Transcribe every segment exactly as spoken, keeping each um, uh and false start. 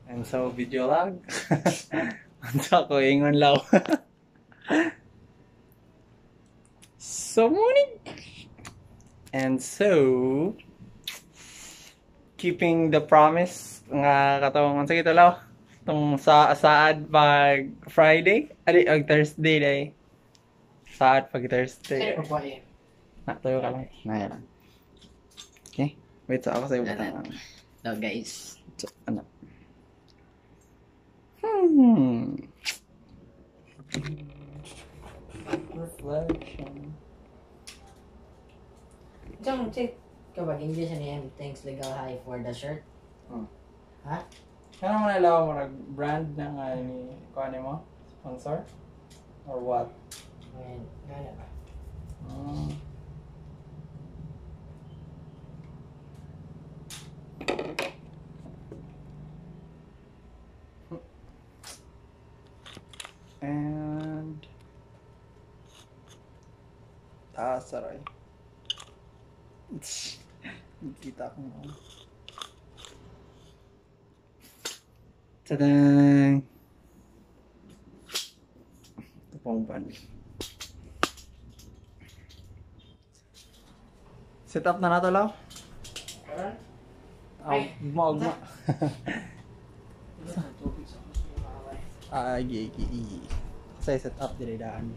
And so, video lag. Unsa ko ingon law. So, morning. And so, keeping the promise nga katong unsa kita law. Tong sa saad pag Friday, ali og Thursday day. Saad pag Thursday. Kaya pa eh. Na tayo ka lang. Na lang. Okay. Wait, sa ako sa ibutang. No guys. So, ano? Hmm. Reflection. Jom, check. Kapag English and him, thanks legal high for the shirt. Hmm. Ha? Ano mo nalaw mo nag-brand na nga ni kuha mo? Sponsor? Or what? Ngayon, gana ba? Hmm. And ah, sorry. Kita ko mo. Tadang! Ito pong ban. Set up na nato law. Karan? Ah, ugma ugma. Ah, igi igi igi. Say set up dire daan.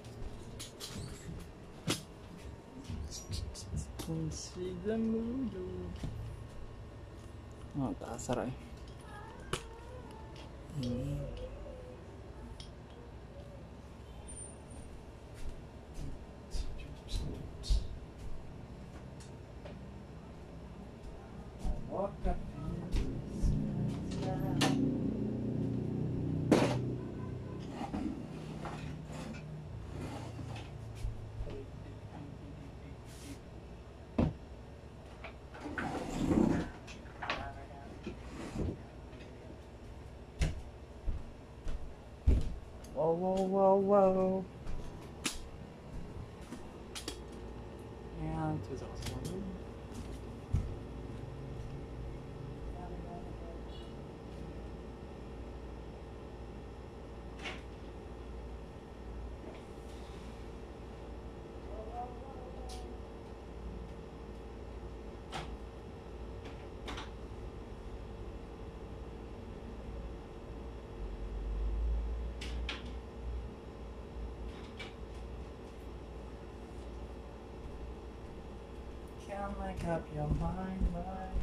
Consider mundo. Oh, taas saray. Hmm. Walk up Whoa, whoa, whoa, whoa. And to the hospital. Can't make up your mind, mind.